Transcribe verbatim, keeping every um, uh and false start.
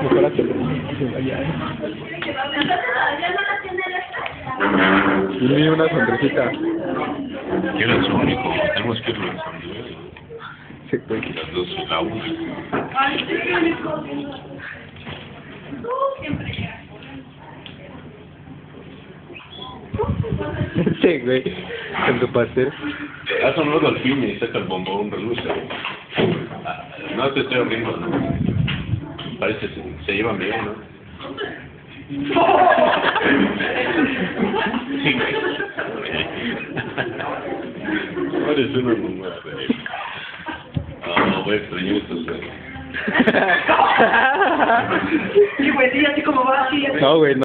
Mejor hacerlo. Y ni una sonrisita. Yo era su único, tenemos que ir lanzando. Sí, güey. Las dos y la una. Sí, güey. Con tu pastel. Haz un nudo al fin y saca el bombón, reluce. Ah, no te estoy abriendo, ¿no? Parece que se, se llevan bien, ¿no? Sí, güey. Eres una mamada, güey. Ah, voy a extrañar estos, güey. Sí, güey, sí, así como va, así. No, güey, no.